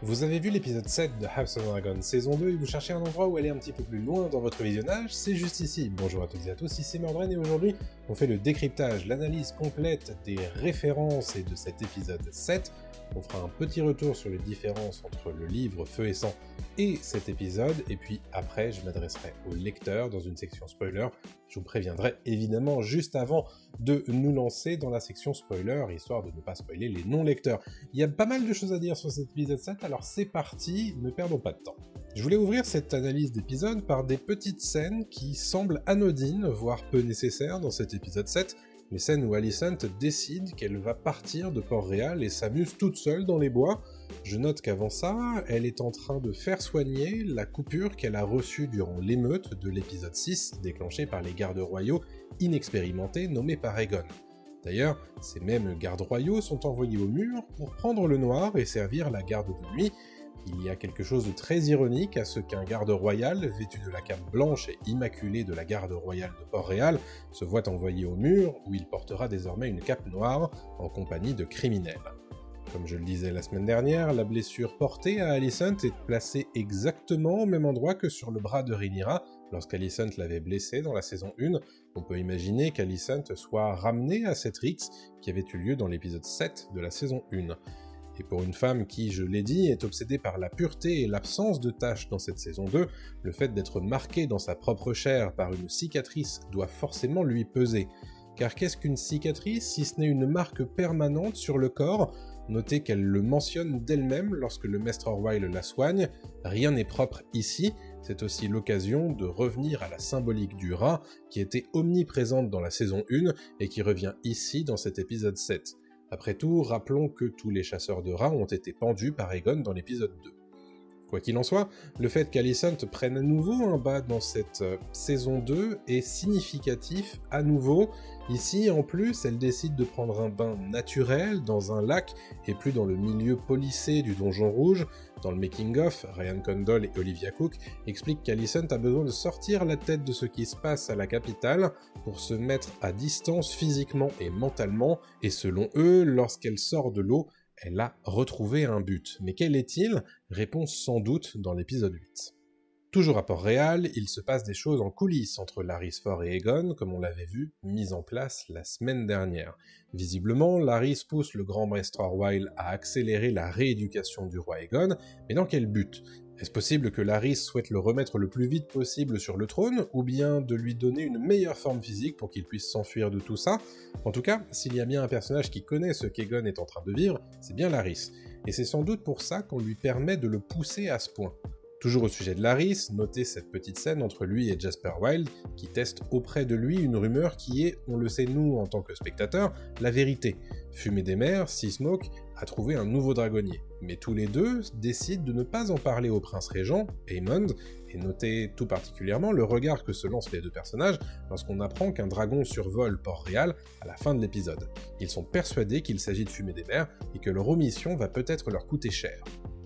Vous avez vu l'épisode 7 de House of Dragon saison 2 et vous cherchez un endroit où aller un petit peu plus loin dans votre visionnage, c'est juste ici. Bonjour à toutes et à tous, ici Mordren et aujourd'hui on fait le décryptage, l'analyse complète des références et de cet épisode 7. On fera un petit retour sur les différences entre le livre Feu et Sang et cet épisode, et puis après je m'adresserai aux lecteurs dans une section spoiler. Je vous préviendrai évidemment juste avant de nous lancer dans la section spoiler, histoire de ne pas spoiler les non-lecteurs. Il y a pas mal de choses à dire sur cet épisode 7, alors c'est parti, ne perdons pas de temps. Je voulais ouvrir cette analyse d'épisode par des petites scènes qui semblent anodines, voire peu nécessaires dans cet épisode 7, les scènes où Alicent décide qu'elle va partir de Port-Réal et s'amuse toute seule dans les bois. Je note qu'avant ça, elle est en train de faire soigner la coupure qu'elle a reçue durant l'émeute de l'épisode 6, déclenchée par les gardes royaux inexpérimentés nommés par Aegon. D'ailleurs, ces mêmes gardes royaux sont envoyés au mur pour prendre le noir et servir la garde de nuit. Il y a quelque chose de très ironique à ce qu'un garde royal, vêtu de la cape blanche et immaculée de la garde royale de Port-Réal, se voit envoyé au mur, où il portera désormais une cape noire, en compagnie de criminels. Comme je le disais la semaine dernière, la blessure portée à Alicent est placée exactement au même endroit que sur le bras de Rhaenyra, lorsqu'Alicent l'avait blessée dans la saison 1. On peut imaginer qu'Alicent soit ramenée à cette rixe qui avait eu lieu dans l'épisode 7 de la saison 1. Et pour une femme qui, je l'ai dit, est obsédée par la pureté et l'absence de taches dans cette saison 2, le fait d'être marquée dans sa propre chair par une cicatrice doit forcément lui peser. Car qu'est-ce qu'une cicatrice si ce n'est une marque permanente sur le corps? Notez qu'elle le mentionne d'elle-même lorsque le Maître Orwyle la soigne, rien n'est propre ici, c'est aussi l'occasion de revenir à la symbolique du rat qui était omniprésente dans la saison 1 et qui revient ici dans cet épisode 7. Après tout, rappelons que tous les chasseurs de rats ont été pendus par Aegon dans l'épisode 2. Quoi qu'il en soit, le fait qu'Alicent prenne à nouveau un bas dans cette saison 2 est significatif à nouveau. Ici, en plus, elle décide de prendre un bain naturel dans un lac et plus dans le milieu policé du Donjon Rouge. Dans le making-of, Ryan Condal et Olivia Cook expliquent qu'Alicent a besoin de sortir la tête de ce qui se passe à la capitale pour se mettre à distance physiquement et mentalement, et selon eux, lorsqu'elle sort de l'eau, elle a retrouvé un but. Mais quel est-il? Réponse sans doute dans l'épisode 8. Toujours à Port-Réal, il se passe des choses en coulisses entre Larys Fort et Aegon, comme on l'avait vu, mis en place la semaine dernière. Visiblement, Larys pousse le grand Maître Orwyle à accélérer la rééducation du roi Aegon, mais dans quel but? Est-ce possible que Larys souhaite le remettre le plus vite possible sur le trône, ou bien de lui donner une meilleure forme physique pour qu'il puisse s'enfuir de tout ça? En tout cas, s'il y a bien un personnage qui connaît ce qu'Aegon est en train de vivre, c'est bien Larys. Et c'est sans doute pour ça qu'on lui permet de le pousser à ce point. Toujours au sujet de Larys, notez cette petite scène entre lui et Jasper Wilde, qui teste auprès de lui une rumeur qui est, on le sait nous en tant que spectateurs, la vérité. Fumée des mers, Seasmoke a trouvé un nouveau dragonnier, mais tous les deux décident de ne pas en parler au prince régent, Aemond, et notez tout particulièrement le regard que se lancent les deux personnages lorsqu'on apprend qu'un dragon survole Port-Réal à la fin de l'épisode. Ils sont persuadés qu'il s'agit de Fumée des mers et que leur omission va peut-être leur coûter cher.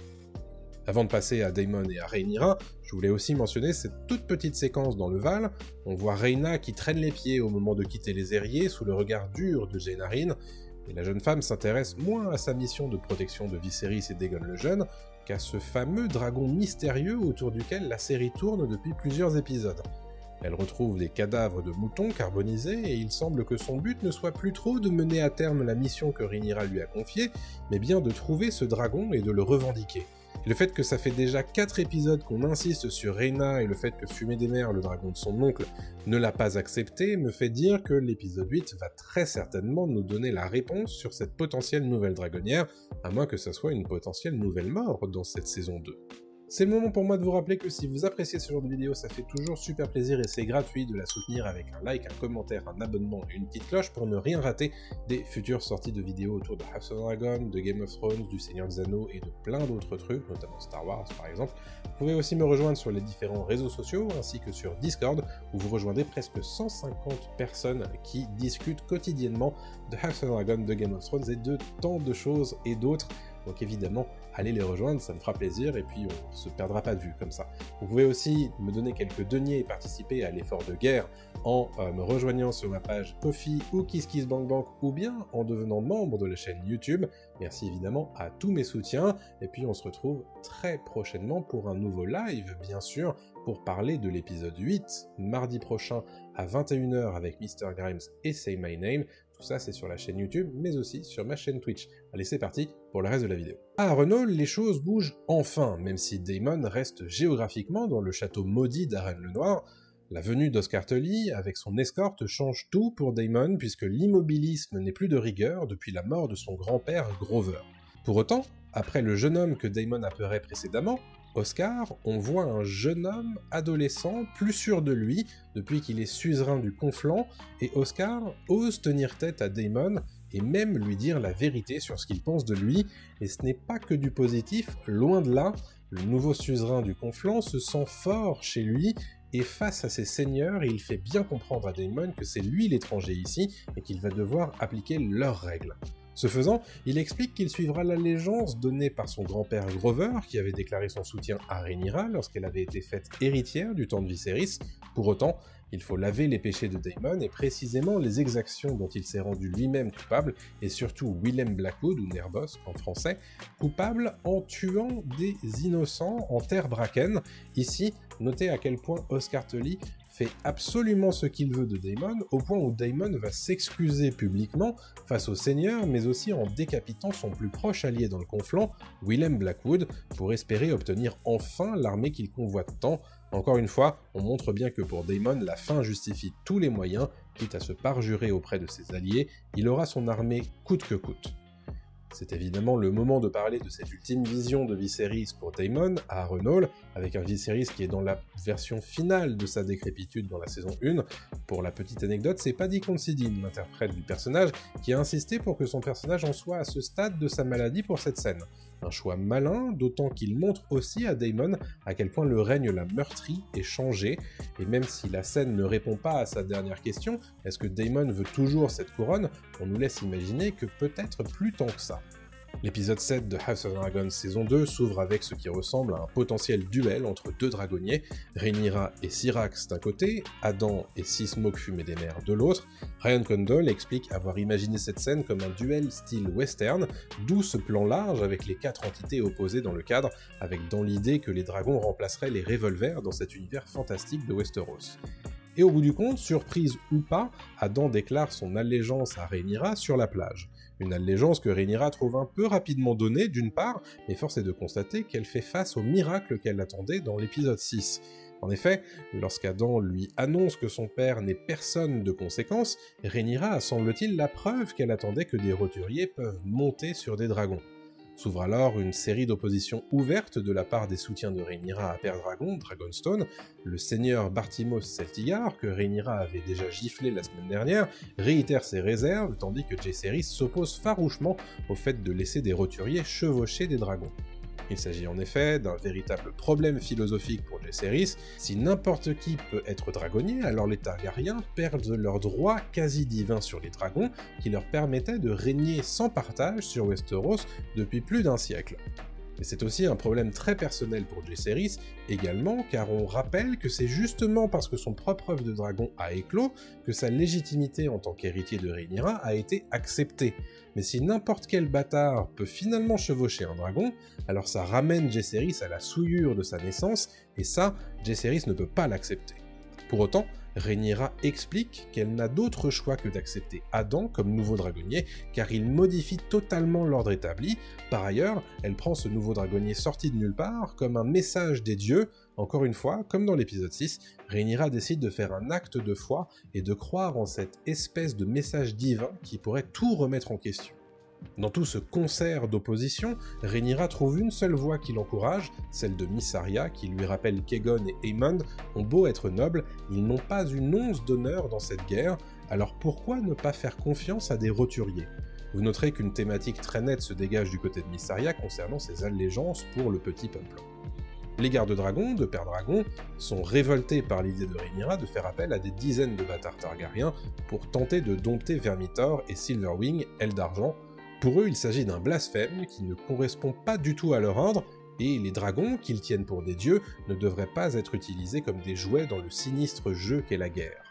Avant de passer à Daemon et à Rhaenyra, je voulais aussi mentionner cette toute petite séquence dans le Val. On voit Rhaena qui traîne les pieds au moment de quitter les Airiers sous le regard dur de Jaehaerys, et la jeune femme s'intéresse moins à sa mission de protection de Viserys et d'Aegon le Jeune qu'à ce fameux dragon mystérieux autour duquel la série tourne depuis plusieurs épisodes. Elle retrouve des cadavres de moutons carbonisés et il semble que son but ne soit plus trop de mener à terme la mission que Rhaenyra lui a confiée, mais bien de trouver ce dragon et de le revendiquer. Et le fait que ça fait déjà 4 épisodes qu'on insiste sur Rhaena et le fait que Fumée des mers, le dragon de son oncle, ne l'a pas accepté, me fait dire que l'épisode 8 va très certainement nous donner la réponse sur cette potentielle nouvelle dragonnière, à moins que ça soit une potentielle nouvelle mort dans cette saison 2. C'est le moment pour moi de vous rappeler que si vous appréciez ce genre de vidéo, ça fait toujours super plaisir et c'est gratuit de la soutenir avec un like, un commentaire, un abonnement et une petite cloche pour ne rien rater des futures sorties de vidéos autour de House of Dragon, de Game of Thrones, du Seigneur des Anneaux et de plein d'autres trucs, notamment Star Wars par exemple. Vous pouvez aussi me rejoindre sur les différents réseaux sociaux ainsi que sur Discord où vous rejoindrez presque 150 personnes qui discutent quotidiennement de House of Dragon, de Game of Thrones et de tant de choses et d'autres. Donc évidemment, allez les rejoindre, ça me fera plaisir, et puis on se perdra pas de vue comme ça. Vous pouvez aussi me donner quelques deniers et participer à l'effort de guerre en me rejoignant sur ma page Ko-fi ou KissKissBankBank ou bien en devenant membre de la chaîne YouTube. Merci évidemment à tous mes soutiens et puis on se retrouve très prochainement pour un nouveau live bien sûr pour parler de l'épisode 8 mardi prochain à 21h avec Mr. Grimes et Say My Name. Tout ça c'est sur la chaîne YouTube mais aussi sur ma chaîne Twitch. Allez c'est parti pour le reste de la vidéo. À Harrenhal, les choses bougent enfin, même si Daemon reste géographiquement dans le château maudit d'Arène-le-Noir. La venue d'Oscar Tully avec son escorte change tout pour Daemon puisque l'immobilisme n'est plus de rigueur depuis la mort de son grand-père Grover. Pour autant, après le jeune homme que Daemon apeurait précédemment, Oscar, on voit un jeune homme adolescent plus sûr de lui depuis qu'il est suzerain du Conflant et Oscar ose tenir tête à Daemon et même lui dire la vérité sur ce qu'il pense de lui, et ce n'est pas que du positif, loin de là, le nouveau suzerain du Conflant se sent fort chez lui, et face à ses seigneurs, il fait bien comprendre à Daemon que c'est lui l'étranger ici, et qu'il va devoir appliquer leurs règles. Ce faisant, il explique qu'il suivra l'allégeance donnée par son grand-père Grover, qui avait déclaré son soutien à Rhaenyra lorsqu'elle avait été faite héritière du temps de Viserys. Pour autant, il faut laver les péchés de Daemon et précisément les exactions dont il s'est rendu lui-même coupable, et surtout Willem Blackwood, ou Nerbosc en français, coupable en tuant des innocents en terre Bracken. Ici, notez à quel point Oscar Tully fait absolument ce qu'il veut de Daemon, au point où Daemon va s'excuser publiquement face au seigneur, mais aussi en décapitant son plus proche allié dans le Conflant, Willem Blackwood, pour espérer obtenir enfin l'armée qu'il convoite tant. Encore une fois, on montre bien que pour Daemon, la fin justifie tous les moyens, quitte à se parjurer auprès de ses alliés, il aura son armée coûte que coûte. C'est évidemment le moment de parler de cette ultime vision de Viserys pour Daemon à Harrenhal, avec un Viserys qui est dans la version finale de sa décrépitude dans la saison 1. Pour la petite anecdote, c'est Paddy Considine, l'interprète du personnage, qui a insisté pour que son personnage en soit à ce stade de sa maladie pour cette scène. Un choix malin, d'autant qu'il montre aussi à Daemon à quel point le règne l'a meurtri et changé, et même si la scène ne répond pas à sa dernière question, est-ce que Daemon veut toujours cette couronne, on nous laisse imaginer que peut-être plus tant que ça. L'épisode 7 de House of Dragon saison 2 s'ouvre avec ce qui ressemble à un potentiel duel entre deux dragonniers, Rhaenyra et Syrax d'un côté, Adam et Six Smoke fumée des mers de l'autre. Ryan Condal explique avoir imaginé cette scène comme un duel style western, d'où ce plan large avec les 4 entités opposées dans le cadre, avec dans l'idée que les dragons remplaceraient les revolvers dans cet univers fantastique de Westeros. Et au bout du compte, surprise ou pas, Adam déclare son allégeance à Rhaenyra sur la plage. Une allégeance que Rhaenyra trouve un peu rapidement donnée d'une part, mais force est de constater qu'elle fait face au miracle qu'elle attendait dans l'épisode 6. En effet, lorsqu'Adam lui annonce que son père n'est personne de conséquence, Rhaenyra a semble-t-il la preuve qu'elle attendait que des roturiers peuvent monter sur des dragons. S'ouvre alors une série d'oppositions ouvertes de la part des soutiens de Rhaenyra à Père Dragon, Dragonstone. Le seigneur Bartimos Celtigar, que Rhaenyra avait déjà giflé la semaine dernière, réitère ses réserves, tandis que Jaehaerys s'oppose farouchement au fait de laisser des roturiers chevaucher des dragons. Il s'agit en effet d'un véritable problème philosophique pour Jaehaerys. Si n'importe qui peut être dragonnier, alors les Targaryens perdent leur droit quasi divin sur les dragons, qui leur permettait de régner sans partage sur Westeros depuis plus d'un siècle. Mais c'est aussi un problème très personnel pour Jaehaerys également, car on rappelle que c'est justement parce que son propre œuf de dragon a éclos que sa légitimité en tant qu'héritier de Rhaenyra a été acceptée. Mais si n'importe quel bâtard peut finalement chevaucher un dragon, alors ça ramène Jaehaerys à la souillure de sa naissance, et ça, Jaehaerys ne peut pas l'accepter. Pour autant, Rhaenyra explique qu'elle n'a d'autre choix que d'accepter Adam comme nouveau dragonnier, car il modifie totalement l'ordre établi. Par ailleurs, elle prend ce nouveau dragonnier sorti de nulle part comme un message des dieux. Encore une fois, comme dans l'épisode 6, Rhaenyra décide de faire un acte de foi et de croire en cette espèce de message divin qui pourrait tout remettre en question. Dans tout ce concert d'opposition, Rhaenyra trouve une seule voix qui l'encourage, celle de Mysaria, qui lui rappelle qu'Aegon et Aemond ont beau être nobles, ils n'ont pas une once d'honneur dans cette guerre, alors pourquoi ne pas faire confiance à des roturiers? Vous noterez qu'une thématique très nette se dégage du côté de Mysaria concernant ses allégeances pour le petit peuple. Les gardes-dragons de Père Dragon sont révoltés par l'idée de Rhaenyra de faire appel à des dizaines de bâtards targaryens pour tenter de dompter Vermithor et Silverwing, Aile d'Argent. Pour eux, il s'agit d'un blasphème qui ne correspond pas du tout à leur ordre, et les dragons, qu'ils tiennent pour des dieux, ne devraient pas être utilisés comme des jouets dans le sinistre jeu qu'est la guerre.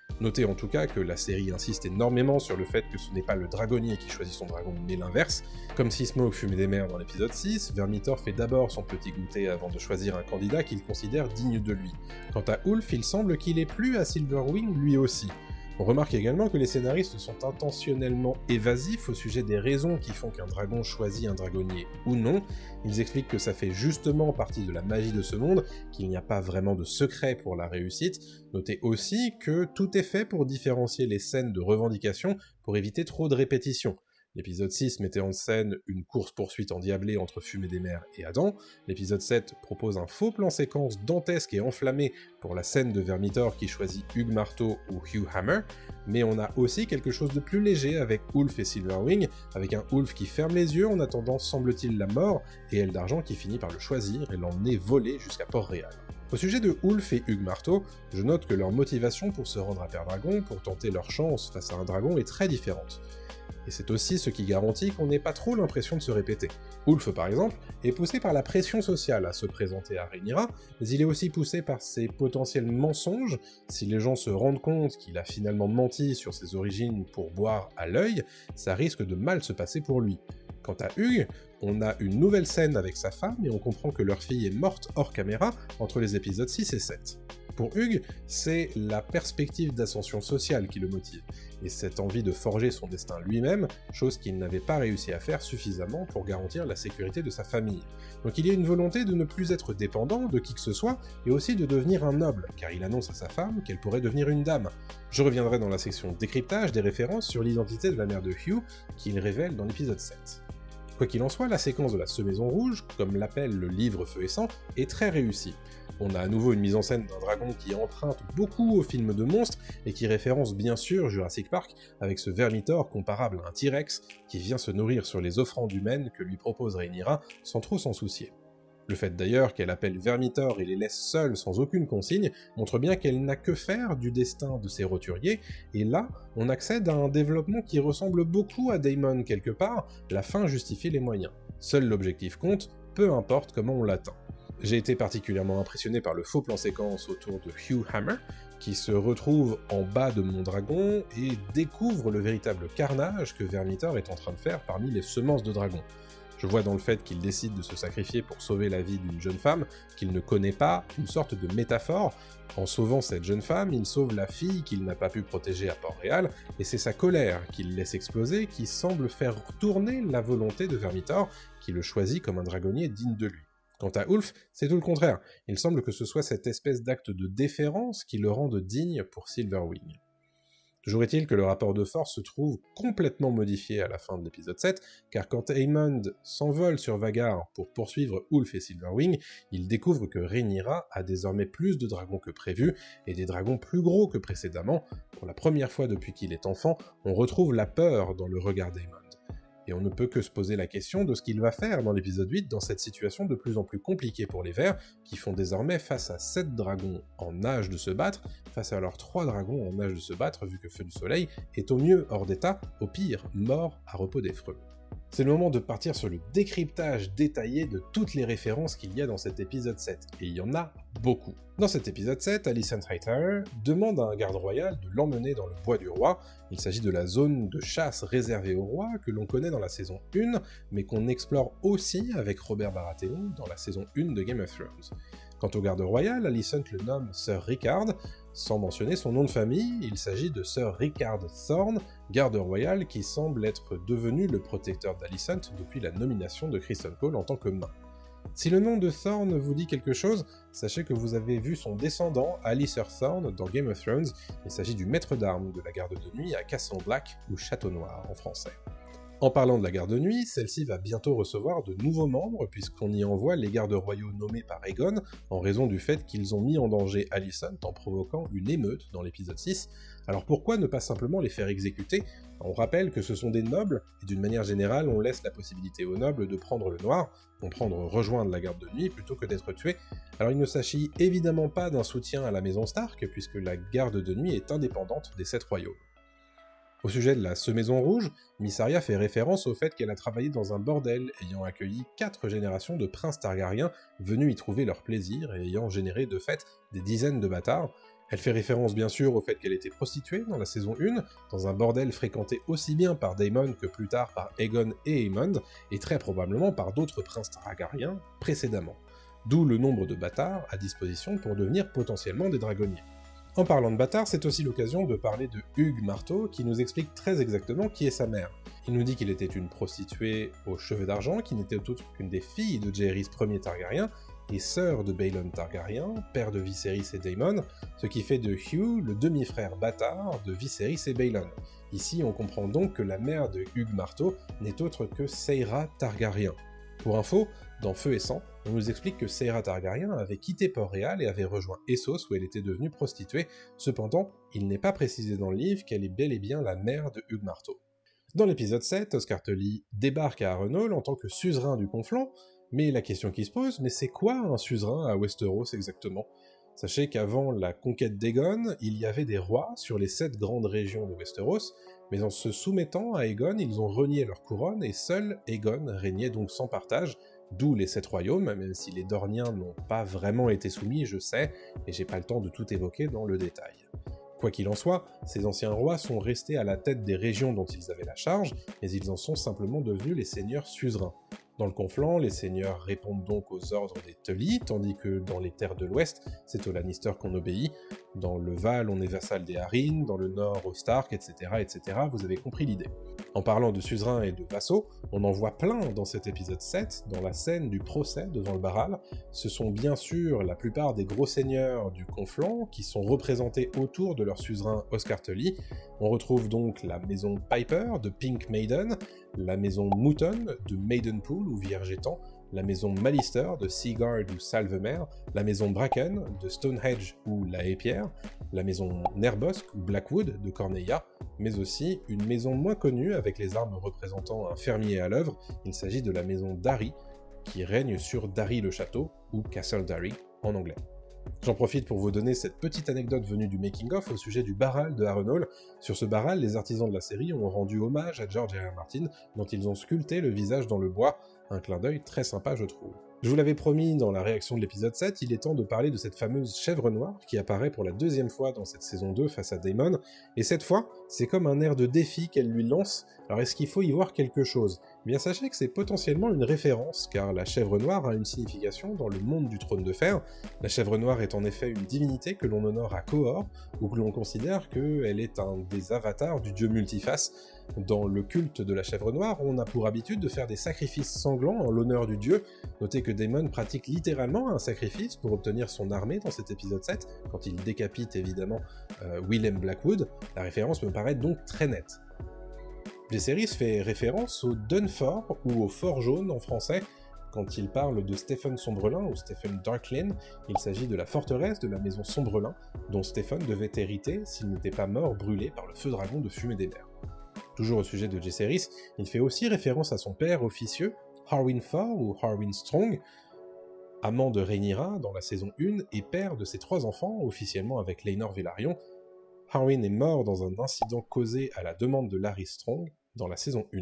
Notez en tout cas que la série insiste énormément sur le fait que ce n'est pas le dragonnier qui choisit son dragon, mais l'inverse. Comme si Smoke fumait des mers dans l'épisode 6, Vermithor fait d'abord son petit goûter avant de choisir un candidat qu'il considère digne de lui. Quant à Ulf, il semble qu'il ait plu à Silverwing lui aussi. On remarque également que les scénaristes sont intentionnellement évasifs au sujet des raisons qui font qu'un dragon choisit un dragonnier ou non. Ils expliquent que ça fait justement partie de la magie de ce monde, qu'il n'y a pas vraiment de secret pour la réussite. Notez aussi que tout est fait pour différencier les scènes de revendication pour éviter trop de répétitions. L'épisode 6 mettait en scène une course-poursuite endiablée entre Fumée des Mers et Adam. L'épisode 7 propose un faux plan séquence dantesque et enflammé pour la scène de Vermithor qui choisit Hugh Marteau ou Hugh Hammer. Mais on a aussi quelque chose de plus léger avec Ulf et Silverwing, avec un Ulf qui ferme les yeux en attendant, semble-t-il, la mort, et Elle d'Argent qui finit par le choisir et l'emmener voler jusqu'à Port-Réal. Au sujet de Ulf et Hugh Marteau, je note que leur motivation pour se rendre à Pendragon, pour tenter leur chance face à un dragon, est très différente. Et c'est aussi ce qui garantit qu'on n'ait pas trop l'impression de se répéter. Ulf, par exemple, est poussé par la pression sociale à se présenter à Rhaenyra, mais il est aussi poussé par ses potentiels mensonges. Si les gens se rendent compte qu'il a finalement menti sur ses origines pour boire à l'œil, ça risque de mal se passer pour lui. Quant à Hugh, on a une nouvelle scène avec sa femme et on comprend que leur fille est morte hors caméra entre les épisodes 6 et 7. Pour Hugh, c'est la perspective d'ascension sociale qui le motive, et cette envie de forger son destin lui-même, chose qu'il n'avait pas réussi à faire suffisamment pour garantir la sécurité de sa famille. Donc il y a une volonté de ne plus être dépendant de qui que ce soit, et aussi de devenir un noble, car il annonce à sa femme qu'elle pourrait devenir une dame. Je reviendrai dans la section décryptage des références sur l'identité de la mère de Hugh, qu'il révèle dans l'épisode 7. Quoi qu'il en soit, la séquence de la Semaison Rouge, comme l'appelle le livre Feu et Sang, est très réussie. On a à nouveau une mise en scène d'un dragon qui emprunte beaucoup au film de monstres et qui référence bien sûr Jurassic Park avec ce Vermithor comparable à un T-Rex qui vient se nourrir sur les offrandes humaines que lui propose Rhaenyra sans trop s'en soucier. Le fait d'ailleurs qu'elle appelle Vermithor et les laisse seuls sans aucune consigne montre bien qu'elle n'a que faire du destin de ses roturiers, et là, on accède à un développement qui ressemble beaucoup à Daemon quelque part, la fin justifie les moyens. Seul l'objectif compte, peu importe comment on l'atteint. J'ai été particulièrement impressionné par le faux plan séquence autour de Hugh Hammer, qui se retrouve en bas de mon dragon et découvre le véritable carnage que Vermithor est en train de faire parmi les semences de dragon. Je vois dans le fait qu'il décide de se sacrifier pour sauver la vie d'une jeune femme qu'il ne connaît pas une sorte de métaphore. En sauvant cette jeune femme, il sauve la fille qu'il n'a pas pu protéger à Port-Réal, et c'est sa colère qu'il laisse exploser qui semble faire tourner la volonté de Vermithor, qui le choisit comme un dragonnier digne de lui. Quant à Ulf, c'est tout le contraire. Il semble que ce soit cette espèce d'acte de déférence qui le rende digne pour Silverwing. Toujours est-il que le rapport de force se trouve complètement modifié à la fin de l'épisode 7, car quand Aemond s'envole sur Vhagar pour poursuivre Ulf et Silverwing, il découvre que Rhaenyra a désormais plus de dragons que prévu, et des dragons plus gros que précédemment. Pour la première fois depuis qu'il est enfant, on retrouve la peur dans le regard d'Aemond. Et on ne peut que se poser la question de ce qu'il va faire dans l'épisode 8 dans cette situation de plus en plus compliquée pour les Verts, qui font désormais face à 7 dragons en âge de se battre, face à leurs 3 dragons en âge de se battre, vu que Feu du Soleil est au mieux hors d'état, au pire mort à repos des freux. C'est le moment de partir sur le décryptage détaillé de toutes les références qu'il y a dans cet épisode 7, et il y en a beaucoup. Dans cet épisode 7, Alicent Hightower demande à un garde royal de l'emmener dans le bois du roi. Il s'agit de la zone de chasse réservée au roi que l'on connaît dans la saison 1, mais qu'on explore aussi avec Robert Baratheon dans la saison 1 de Game of Thrones. Quant au garde royal, Alicent le nomme Sir Rickard, sans mentionner son nom de famille, il s'agit de Sir Rickard Thorne, garde royal qui semble être devenu le protecteur d'Alicent depuis la nomination de Criston Cole en tant que nain. Si le nom de Thorne vous dit quelque chose, sachez que vous avez vu son descendant, Alliser Thorne, dans Game of Thrones. Il s'agit du maître d'armes de la garde de nuit à Castle Black, ou Château Noir en français. En parlant de la garde de nuit, celle-ci va bientôt recevoir de nouveaux membres puisqu'on y envoie les gardes royaux nommés par Aegon en raison du fait qu'ils ont mis en danger Alicent en provoquant une émeute dans l'épisode 6. Alors pourquoi ne pas simplement les faire exécuter? On rappelle que ce sont des nobles, et d'une manière générale on laisse la possibilité aux nobles de prendre le noir, rejoindre la garde de nuit plutôt que d'être tués. Alors il ne s'agit évidemment pas d'un soutien à la maison Stark puisque la garde de nuit est indépendante des 7 royaumes. Au sujet de la Semaison Rouge, Miss Arya fait référence au fait qu'elle a travaillé dans un bordel ayant accueilli 4 générations de princes Targaryens venus y trouver leur plaisir et ayant généré de fait des dizaines de bâtards. Elle fait référence bien sûr au fait qu'elle était prostituée dans la saison 1, dans un bordel fréquenté aussi bien par Daemon que plus tard par Aegon et Aemond, et très probablement par d'autres princes targaryens précédemment. D'où le nombre de bâtards à disposition pour devenir potentiellement des dragonniers. En parlant de bâtards, c'est aussi l'occasion de parler de Hugh Marteau, qui nous explique très exactement qui est sa mère. Il nous dit qu'il était une prostituée aux cheveux d'argent, qui n'était autre qu'une des filles de Jaehaerys Ier Targaryen, et sœur de Baelon Targaryen, père de Viserys et Daemon, ce qui fait de Hugh le demi-frère bâtard de Viserys et Baelon. Ici, on comprend donc que la mère de Hugh Marteau n'est autre que Saera Targaryen. Pour info, dans Feu et Sang, on nous explique que Saera Targaryen avait quitté Port-Réal et avait rejoint Essos où elle était devenue prostituée, cependant, il n'est pas précisé dans le livre qu'elle est bel et bien la mère de Hugh Marteau. Dans l'épisode 7, Oscar Tully débarque à Harrenhal en tant que suzerain du Conflent, mais la question qui se pose, mais c'est quoi un suzerain à Westeros exactement? Sachez qu'avant la conquête d'Aegon, il y avait des rois sur les 7 grandes régions de Westeros, mais en se soumettant à Aegon, ils ont renié leur couronne et seul Aegon régnait donc sans partage, d'où les 7 royaumes, même si les Dorniens n'ont pas vraiment été soumis, je sais, et j'ai pas le temps de tout évoquer dans le détail. Quoi qu'il en soit, ces anciens rois sont restés à la tête des régions dont ils avaient la charge, mais ils en sont simplement devenus les seigneurs suzerains. Dans le Conflent, les seigneurs répondent donc aux ordres des Tully, tandis que dans les terres de l'Ouest, c'est aux Lannister qu'on obéit. Dans le Val, on est vassal des Arryn, dans le Nord, aux Stark, etc., etc., vous avez compris l'idée. En parlant de suzerains et de vassaux, on en voit plein dans cet épisode 7, dans la scène du procès devant le Baral. Ce sont bien sûr la plupart des gros seigneurs du Conflent qui sont représentés autour de leur suzerain Oscar Tully. On retrouve donc la maison Piper de Pink Maiden, la maison Mouton de Maidenpool ou Viergetan, la maison Malister de Seaguard ou Salvemer, la maison Bracken de Stonehenge ou La Haie-Pierre, la maison Nerbosque ou Blackwood de Corneilla, mais aussi une maison moins connue avec les armes représentant un fermier à l'œuvre, il s'agit de la maison Darry, qui règne sur Darry le Château, ou Castle Darry en anglais. J'en profite pour vous donner cette petite anecdote venue du making-of au sujet du Baral de Harrenhal. Sur ce Baral, les artisans de la série ont rendu hommage à George R.R. Martin, dont ils ont sculpté le visage dans le bois, un clin d'œil très sympa je trouve. Je vous l'avais promis dans la réaction de l'épisode 7, il est temps de parler de cette fameuse chèvre noire qui apparaît pour la 2e fois dans cette saison 2 face à Daemon, et cette fois, c'est comme un air de défi qu'elle lui lance. Alors est-ce qu'il faut y voir quelque chose? Eh bien sachez que c'est potentiellement une référence, car la chèvre noire a une signification dans le monde du trône de fer. La chèvre noire est en effet une divinité que l'on honore à Qohor, ou que l'on considère qu'elle est un des avatars du dieu multiface. Dans le culte de la chèvre noire, on a pour habitude de faire des sacrifices sanglants en l'honneur du dieu. Notez que Daemon pratique littéralement un sacrifice pour obtenir son armée dans cet épisode 7, quand il décapite évidemment Willem Blackwood. La référence me paraît donc très nette. Jaehaerys fait référence au Dunfort, ou au Fort Jaune en français, quand il parle de Stephen Sombrelin ou Stephen Darklyn. Il s'agit de la forteresse de la maison Sombrelin, dont Stephen devait hériter s'il n'était pas mort brûlé par le feu dragon de Fumée des Mers. Toujours au sujet de Jaehaerys, il fait aussi référence à son père officieux, Harwin Fort ou Harwin Strong, amant de Rhaenyra dans la saison 1 et père de ses 3 enfants, officiellement avec Laenor Velaryon. Harwin est mort dans un incident causé à la demande de Larys Strong dans la saison 1.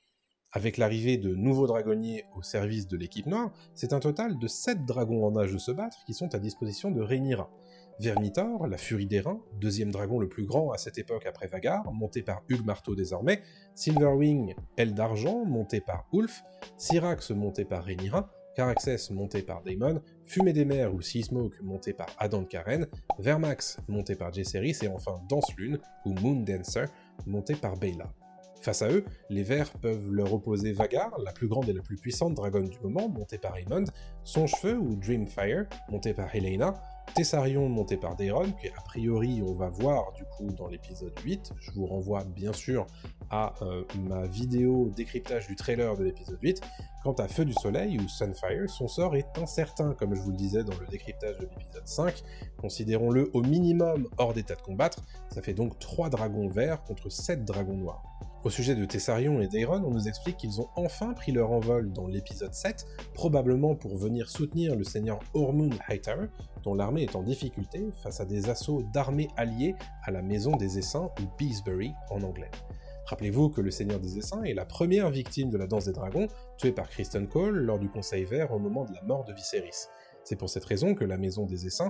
Avec l'arrivée de nouveaux dragonniers au service de l'équipe noire, c'est un total de 7 dragons en âge de se battre qui sont à disposition de Rhaenyra. Vermithor, la Furie d'airain, 2e dragon le plus grand à cette époque après Vhagar, monté par Hugh Marteau désormais, Silverwing, aile d'argent, monté par Ulf, Syrax monté par Rhaenyra, Caraxès monté par Daemon, Fumée des Mers ou Seasmoke monté par Adan Karen, Vermax monté par Jaehaerys et enfin Danse-Lune ou Moon Dancer monté par Baela. Face à eux, les Verts peuvent leur opposer Vhagar, la plus grande et la plus puissante dragonne du moment, montée par Aemond, Songefeu ou Dreamfire, monté par Helaena, Tessarion monté par Daeron, que a priori on va voir du coup dans l'épisode 8, je vous renvoie bien sûr à ma vidéo décryptage du trailer de l'épisode 8, quant à Feu du Soleil ou Sunfire, son sort est incertain comme je vous le disais dans le décryptage de l'épisode 5, considérons-le au minimum hors d'état de combattre, ça fait donc 3 dragons verts contre 7 dragons noirs. Au sujet de Tessarion et Daeron, on nous explique qu'ils ont enfin pris leur envol dans l'épisode 7, probablement pour venir soutenir le seigneur Ormund Hightower, dont l'armée est en difficulté face à des assauts d'armées alliées à la Maison des Essaims ou Beesbury en anglais. Rappelez-vous que le Seigneur des Essaims est la première victime de la Danse des Dragons, tuée par Criston Cole lors du Conseil Vert au moment de la mort de Viserys. C'est pour cette raison que la Maison des Essaims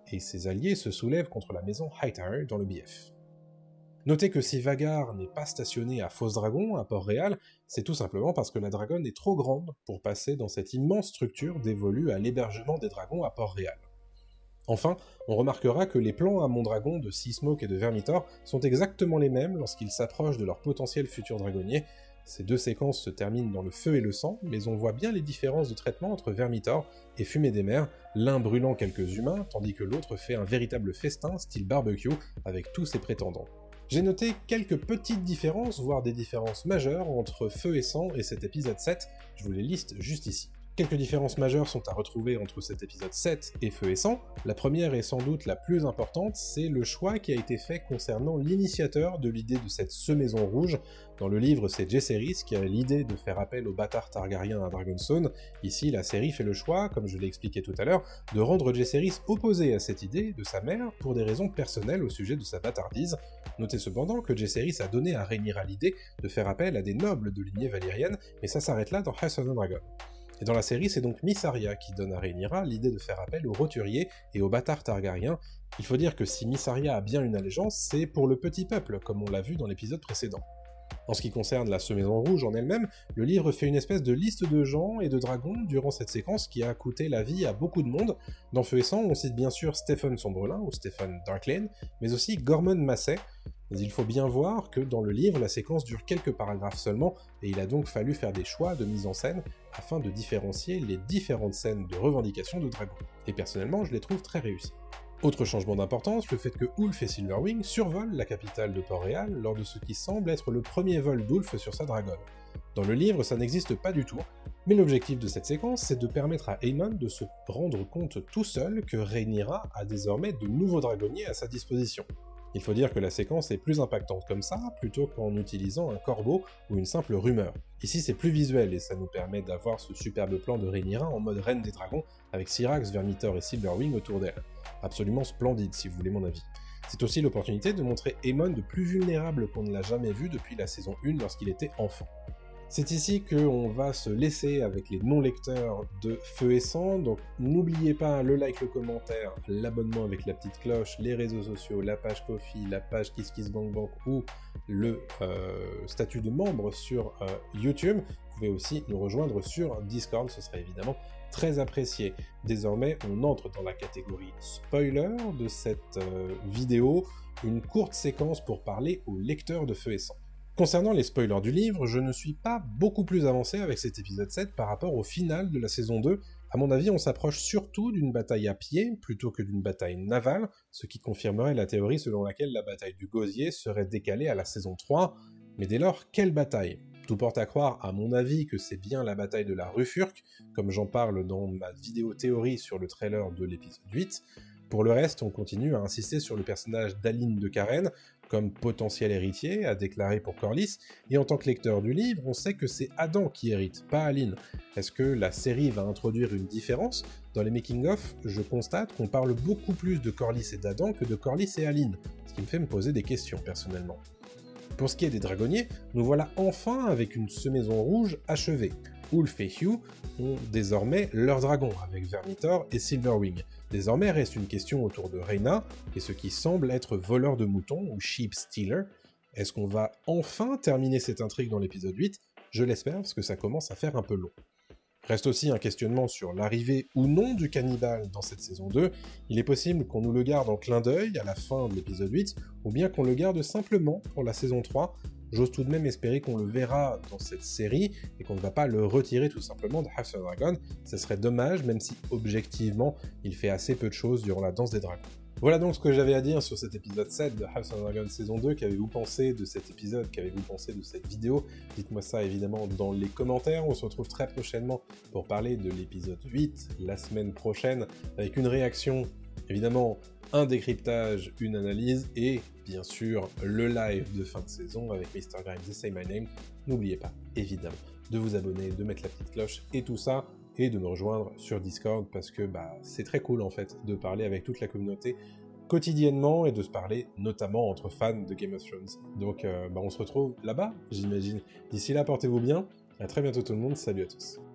et ses alliés se soulèvent contre la maison Hightower dans le BF. Notez que si Vhagar n'est pas stationné à Fosse Dragon, à Port-Réal, c'est tout simplement parce que la dragonne est trop grande pour passer dans cette immense structure dévolue à l'hébergement des dragons à Port-Réal. Enfin, on remarquera que les plans à Mondragon de Seasmoke et de Vermithor sont exactement les mêmes lorsqu'ils s'approchent de leur potentiel futur dragonnier. Ces deux séquences se terminent dans le feu et le sang, mais on voit bien les différences de traitement entre Vermithor et Fumée des Mers, l'un brûlant quelques humains, tandis que l'autre fait un véritable festin style barbecue avec tous ses prétendants. J'ai noté quelques petites différences, voire des différences majeures entre Feu et Sang et cet épisode 7, je vous les liste juste ici. Quelques différences majeures sont à retrouver entre cet épisode 7 et Feu et Sang. La première et sans doute la plus importante, c'est le choix qui a été fait concernant l'initiateur de l'idée de cette semaison rouge. Dans le livre, c'est Jaehaerys qui a l'idée de faire appel au bâtard Targaryen à Dragonstone. Ici, la série fait le choix, comme je l'ai expliqué tout à l'heure, de rendre Jaehaerys opposé à cette idée de sa mère pour des raisons personnelles au sujet de sa bâtardise. Notez cependant que Jaehaerys a donné à Rhaenyra l'idée de faire appel à des nobles de lignée valérienne, mais ça s'arrête là dans House of the Dragon. Et dans la série, c'est donc Mysaria qui donne à Rhaenyra l'idée de faire appel aux roturiers et aux bâtards Targaryens. Il faut dire que si Mysaria a bien une allégeance, c'est pour le petit peuple, comme on l'a vu dans l'épisode précédent. En ce qui concerne la Semaison Rouge en elle-même, le livre fait une espèce de liste de gens et de dragons durant cette séquence qui a coûté la vie à beaucoup de monde. Dans Feu et Sang, on cite bien sûr Stephen Sombrelin, ou Stephen Darklane, mais aussi Gormon Massey. Mais il faut bien voir que dans le livre, la séquence dure quelques paragraphes seulement, et il a donc fallu faire des choix de mise en scène afin de différencier les différentes scènes de revendication de dragons. Et personnellement, je les trouve très réussies. Autre changement d'importance, le fait que Ulf et Silverwing survolent la capitale de Port-Réal lors de ce qui semble être le premier vol d'Ulf sur sa dragonne. Dans le livre, ça n'existe pas du tout, mais l'objectif de cette séquence, c'est de permettre à Aemon de se rendre compte tout seul que Rhaenyra a désormais de nouveaux dragonniers à sa disposition. Il faut dire que la séquence est plus impactante comme ça, plutôt qu'en utilisant un corbeau ou une simple rumeur. Ici c'est plus visuel et ça nous permet d'avoir ce superbe plan de Rhaenyra en mode reine des dragons, avec Syrax, Vermithor et Silverwing autour d'elle. Absolument splendide si vous voulez mon avis. C'est aussi l'opportunité de montrer Aemon de plus vulnérable qu'on ne l'a jamais vu depuis la saison 1 lorsqu'il était enfant. C'est ici qu'on va se laisser avec les non-lecteurs de Feu et Sang, donc n'oubliez pas le like, le commentaire, l'abonnement avec la petite cloche, les réseaux sociaux, la page Ko-fi, la page KissKissBankBank ou le statut de membre sur YouTube. Vous pouvez aussi nous rejoindre sur Discord, ce serait évidemment très apprécié. Désormais, on entre dans la catégorie spoiler de cette vidéo, une courte séquence pour parler aux lecteurs de Feu et Sang. Concernant les spoilers du livre, je ne suis pas beaucoup plus avancé avec cet épisode 7 par rapport au final de la saison 2. À mon avis, on s'approche surtout d'une bataille à pied plutôt que d'une bataille navale, ce qui confirmerait la théorie selon laquelle la bataille du Gosier serait décalée à la saison 3. Mais dès lors, quelle bataille ? Tout porte à croire, à mon avis, que c'est bien la bataille de la Rufurque, comme j'en parle dans ma vidéo théorie sur le trailer de l'épisode 8. Pour le reste, on continue à insister sur le personnage d'Aline de Karen, comme potentiel héritier, à déclarer pour Corlys, et en tant que lecteur du livre, on sait que c'est Adam qui hérite, pas Aline. Est-ce que la série va introduire une différence ? Dans les making-of, je constate qu'on parle beaucoup plus de Corlys et d'Adam que de Corlys et Aline, ce qui me fait me poser des questions personnellement. Pour ce qui est des dragonniers, nous voilà enfin avec une semaison rouge achevée. Ulf et Hugh ont désormais leur dragon, avec Vermithor et Silverwing. Désormais reste une question autour de Rhaena, et ce qui semble être voleur de moutons, ou sheep stealer. Est-ce qu'on va enfin terminer cette intrigue dans l'épisode 8 ? Je l'espère, parce que ça commence à faire un peu long. Reste aussi un questionnement sur l'arrivée ou non du cannibale dans cette saison 2. Il est possible qu'on nous le garde en clin d'œil à la fin de l'épisode 8, ou bien qu'on le garde simplement pour la saison 3. J'ose tout de même espérer qu'on le verra dans cette série, et qu'on ne va pas le retirer tout simplement de House of Dragon. Ce serait dommage, même si objectivement, il fait assez peu de choses durant la danse des dragons. Voilà donc ce que j'avais à dire sur cet épisode 7 de House of Dragon saison 2. Qu'avez-vous pensé de cet épisode? Qu'avez-vous pensé de cette vidéo? Dites-moi ça évidemment dans les commentaires. On se retrouve très prochainement pour parler de l'épisode 8, la semaine prochaine, avec une réaction, évidemment, un décryptage, une analyse, et bien sûr le live de fin de saison avec Mr. Grimes et Say My Name. N'oubliez pas, évidemment, de vous abonner, de mettre la petite cloche et tout ça, et de me rejoindre sur Discord, parce que c'est très cool en fait de parler avec toute la communauté quotidiennement, et de se parler notamment entre fans de Game of Thrones. Donc on se retrouve là-bas, j'imagine. D'ici là, portez-vous bien, à très bientôt tout le monde, salut à tous.